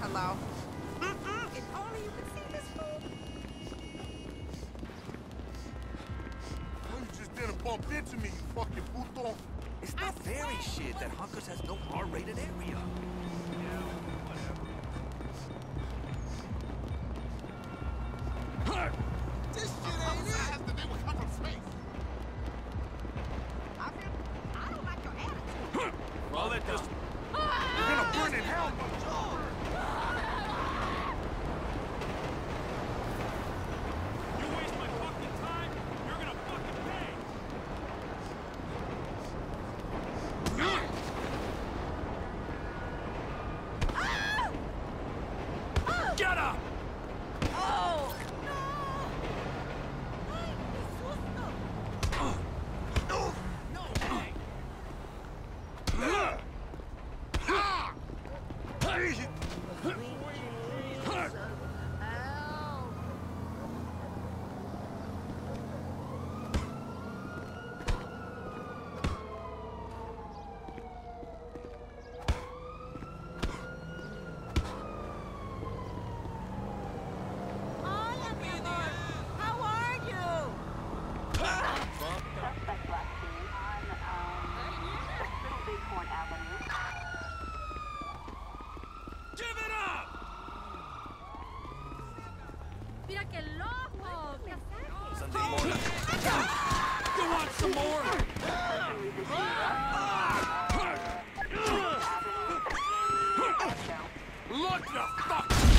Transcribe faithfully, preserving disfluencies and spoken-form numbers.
Hello? Mm-mm, if only you could see this fool. Oh, you just didn't bump into me, you fucking puto. It's not very shit that Hunkers has no R-rated area. This shit ain't it. Has to do with cover space. I feel, I don't like your attitude. I'll let this... You're gonna burn in hell, but... You waste my fucking time, you're gonna fucking pay! Get up! Oh! No! Ay, qué susto! No way! Hola, mi amor. How are you? Suspect last seen on um, Little Bighorn Avenue. Give it up! Mira qué loco. Sunday morning. You want some more? Look the fuck!